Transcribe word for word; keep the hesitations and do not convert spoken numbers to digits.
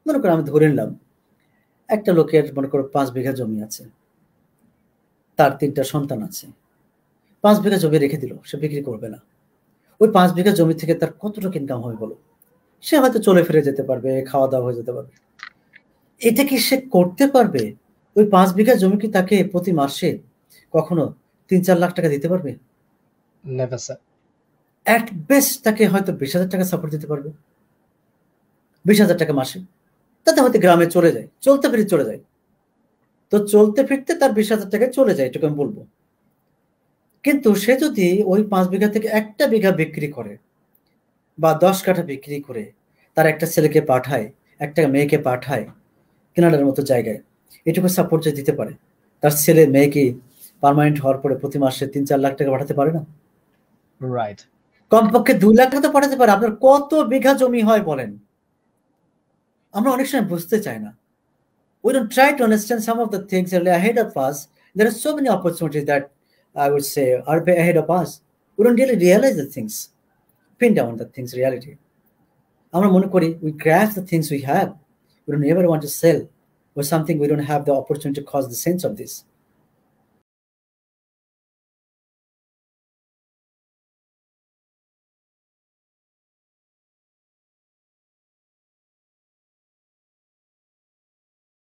মনে করো আমি ধরে নিলাম একটা লোকের মনে করো পাঁচ বিঘা জমি আছে, তার তিনটা সন্তান আছে, পাঁচ বিঘা জমি রেখে দিল, সে বিক্রি করবে না। ওই পাঁচ বিঘা জমি থেকে তার কত টাকা ইনকাম হবে বলো? সে হয়তো চলে ফিরে যেতে পারবে, খাওয়া দাওয়া হয়ে যেতে পারবে। এটা কি সে করতে পারবে? ওই পাঁচ বিঘা জমি কি তাকে প্রতি মাসে কখনো তিন চার লাখ টাকা দিতে পারবে? Never sir. অ্যাট বেস্ট তাকে হয়তো বিশ হাজার টাকা সাপোর্ট দিতে পারবে, বিশ হাজার টাকা মাসে। তাতে হয়তো গ্রামে চলে যায়, চলতে ফিরে চলে যায়। তো চলতে ফিরতে তার বিশ হাজার টাকায় চলে যায়, এটুকু আমি বলবো। কিন্তু সে যদি ওই পাঁচ বিঘা থেকে একটা বিঘা বিক্রি করে বা দশ কাঠা বিক্রি করে তার একটা ছেলেকে পাঠায়, একটা মেয়েকে পাঠায় কেনাডার মতো জায়গায়, এটুকু সাপোর্ট যে দিতে পারে, তার ছেলে মেয়ে কি পার্মানেন্ট হওয়ার পরে প্রতি মাসে তিন চার লাখ টাকা পাঠাতে পারে না? রাইট। কমপক্ষে দুই লাখ টাকা তো পাঠাতে পারে। আপনার কত বিঘা জমি হয় বলেন? আমরা অনেক সময় বুঝতে চাই না। We don't try to understand some of the things that are ahead of us. There are so many opportunities that I would say are ahead of us. We don't really realize the things, pin down the things reality. আমরা মনে করি we grasp the things we have. We don't ever want to sell or something we don't have the opportunity to cause the sense of this.